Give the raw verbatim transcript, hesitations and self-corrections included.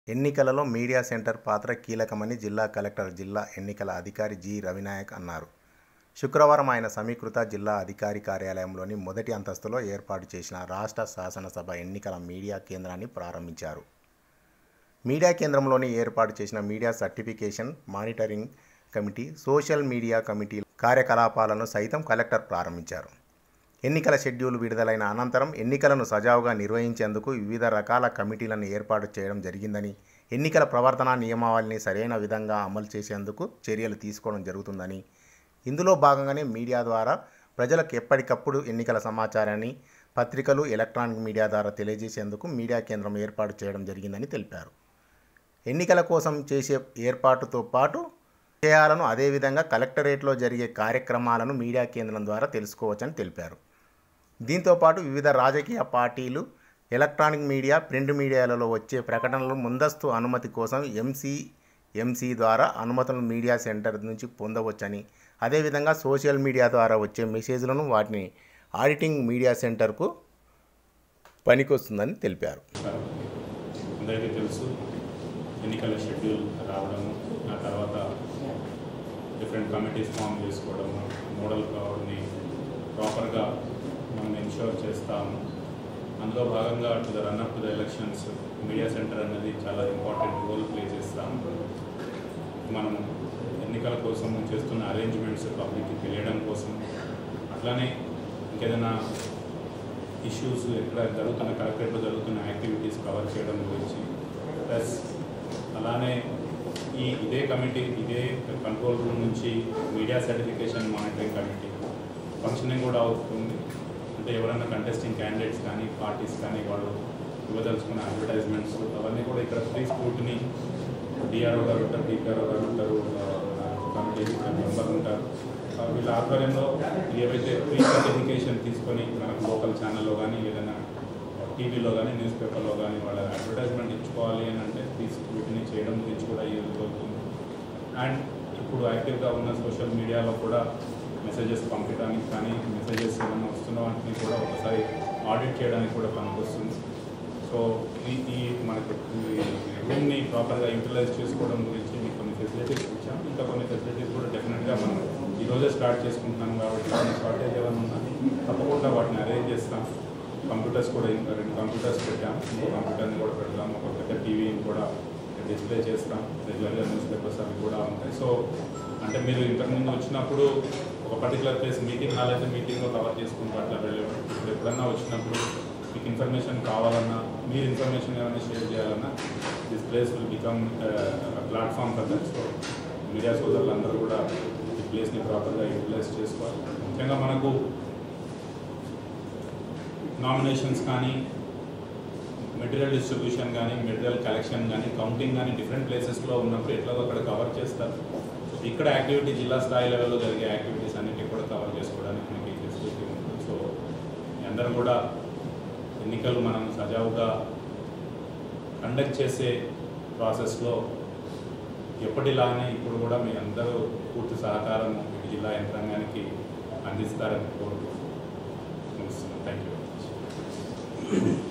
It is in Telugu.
ఎన్నికలలో మీడియా సెంటర్ పాత్ర కీలకమని జిల్లా కలెక్టర్, జిల్లా ఎన్నికల అధికారి జి రవినాయక్ అన్నారు. శుక్రవారం ఆయన సమీకృత జిల్లా అధికారి కార్యాలయంలోని మొదటి అంతస్తులో ఏర్పాటు చేసిన రాష్ట్ర శాసనసభ ఎన్నికల మీడియా కేంద్రాన్ని ప్రారంభించారు. మీడియా కేంద్రంలోని ఏర్పాటు చేసిన media certification, monitoring committee, social media committee కార్యకలాపాలను సైతం కలెక్టర్ ప్రారంభించారు. ఎన్నికల షెడ్యూల్ విడుదలైన అనంతరం ఎన్నికలను సజావుగా నిర్వహించేందుకు వివిధ రకాల కమిటీలను ఏర్పాటు చేయడం జరిగిందని, ఎన్నికల ప్రవర్తనా నియమావళిని సరైన విధంగా అమలు చేసేందుకు చర్యలు తీసుకోవడం జరుగుతుందని, ఇందులో భాగంగానే మీడియా ద్వారా ప్రజలకు ఎప్పటికప్పుడు ఎన్నికల సమాచారాన్ని పత్రికలు, ఎలక్ట్రానిక్ మీడియా ద్వారా తెలియజేసేందుకు మీడియా కేంద్రం ఏర్పాటు చేయడం జరిగిందని తెలిపారు. ఎన్నికల కోసం చేసే ఏర్పాటుతో పాటు విషయాలను అదేవిధంగా కలెక్టరేట్లో జరిగే కార్యక్రమాలను మీడియా కేంద్రం ద్వారా తెలుసుకోవచ్చని తెలిపారు. దీంతోపాటు వివిధ రాజకీయ పార్టీలు, ఎలక్ట్రానిక్ మీడియా, ప్రింట్ మీడియాలలో వచ్చే ప్రకటనలు ముందస్తు అనుమతి కోసం ఎంసీ ఎంసీ ద్వారా అనుమతులను మీడియా సెంటర్ నుంచి పొందవచ్చని, అదేవిధంగా సోషల్ మీడియా ద్వారా వచ్చే మెసేజ్లను వాటిని ఆడిటింగ్ మీడియా సెంటర్కు పనికొస్తుందని తెలిపారు. అందరికీ తెలుసు, ఎన్నికల షెడ్యూల్ రావడము, ఆ తర్వాత డిఫరెంట్ కమిటీస్ ఫామ్ చేసుకోవడము, మోడల్ కవర్ని ప్రాపర్గా మనం ఎన్ష్యూర్ చేస్తాము. అందులో భాగంగా to the run up to the elections media centre అనేది చాలా ఇంపార్టెంట్ రోల్ ప్లే చేస్తాము. మనం ఎన్నికల కోసం చేస్తున్న అరేంజ్మెంట్స్ పబ్లిక్కి తెలియడం కోసం, అట్లానే ఇంకేదైనా ఇష్యూస్ ఎక్కడ జరుగుతున్న కలెక్టరేట్లో జరుగుతున్న యాక్టివిటీస్ కవర్ చేయడం గురించి, ప్లస్ అలానే ఈ ఇదే కమిటీ, ఇదే కంట్రోల్ రూమ్ నుంచి media certification monitoring committee functioning కూడా అవుతుంది. అంటే ఎవరైనా కంటెస్టింగ్ క్యాండిడేట్స్ కానీ, పార్టీస్ కానీ వాళ్ళు ఇవ్వదలుచుకున్న అడ్వర్టైజ్మెంట్స్ అవన్నీ కూడా ఇక్కడ ప్రీ స్క్రూటినీ డిఆర్ఓ గారు ఉంటారు, డిపిఆర్ఓ గారు ఉంటారు, కమిటీ మెంబర్ ఉంటారు. వీళ్ళ ఆధ్వర్యంలో ఏవైతే ప్రీ సర్టిఫికేషన్ తీసుకొని మనకు లోకల్ ఛానల్లో కానీ, ఏదైనా టీవీలో కానీ, న్యూస్ పేపర్లో కానీ వాళ్ళ అడ్వర్టైజ్మెంట్ ఇచ్చుకోవాలి అని అంటే ప్రీ స్క్రూటినీ చేయడం గురించి కూడా యూజ్ అవుతుంది. అండ్ ఇప్పుడు యాక్టివ్గా ఉన్న సోషల్ మీడియాలో కూడా మెసేజెస్ పంపించడానికి కానీ, మెసేజెస్ ఏమైనా వస్తున్న వాటిని కూడా ఒకసారి ఆడిట్ చేయడానికి కూడా పనికొస్తుంది. సో ఈ ఈ మనకు రూమ్ని ప్రాపర్గా యూటిలైజ్ చేసుకోవడం గురించి మీకు కొన్ని ఫెసిలిటీస్ ఇచ్చాం. ఇంకా కొన్ని ఫెసిలిటీస్ కూడా డెఫినెట్గా మనం ఈరోజే స్టార్ట్ చేసుకుంటున్నాం కాబట్టి కొన్ని షార్టేజ్ ఏమైనా ఉన్నా తప్పకుండా వాటిని అరేంజ్ చేస్తాం. కంప్యూటర్స్ కూడా ఇంకా రెండు కంప్యూటర్స్ పెట్టాం, ఇంకో కంప్యూటర్ని కూడా పెడతాం, ఒక పెద్ద టీవీని కూడా డిస్ప్లే చేస్తాం. రెగ్యులర్గా న్యూస్ పేపర్స్ అవి కూడా ఉంటాయి. సో అంటే మీరు ఇంతకుముందు వచ్చినప్పుడు ఒక పర్టికులర్ ప్లేస్ మీటింగ్ హాల్ అయితే మీటింగ్లో కవర్ చేసుకుంటూ అట్లా వెళ్ళేవాడు. ఇప్పుడు ఎప్పుడన్నా వచ్చినప్పుడు మీకు ఇన్ఫర్మేషన్ కావాలన్నా, మీరు ఇన్ఫర్మేషన్ ఏమైనా షేర్ చేయాలన్నా this place will become platform కదా. సో మీడియా సోదరులందరూ కూడా ఈ ప్లేస్ని ప్రాపర్గా యూటిలైజ్ చేసుకోవాలి. ముఖ్యంగా మనకు నామినేషన్స్ కానీ, మెటీరియల్ డిస్ట్రిబ్యూషన్ కానీ, మెటీరియల్ కలెక్షన్ కానీ, కౌంటింగ్ కానీ డిఫరెంట్ ప్లేసెస్లో ఉన్నప్పుడు ఎట్లాగో అక్కడ కవర్ చేస్తారు. ఇక్కడ యాక్టివిటీ జిల్లా స్థాయి లెవెల్లో జరిగే యాక్టివిటీస్ అన్నిటి కూడా కవర్ చేసుకోవడానికి మనకి ఫెసిలిటీ ఉంటుంది. సో అందరూ కూడా ఎన్నికలు మనం సజావుగా కండక్ట్ చేసే ప్రాసెస్లో ఎప్పటిలానే ఇప్పుడు కూడా మీ అందరూ పూర్తి సహకారం జిల్లా యంత్రాంగానికి అందిస్తారని కోరుకుంటున్నాను. Thank you very much.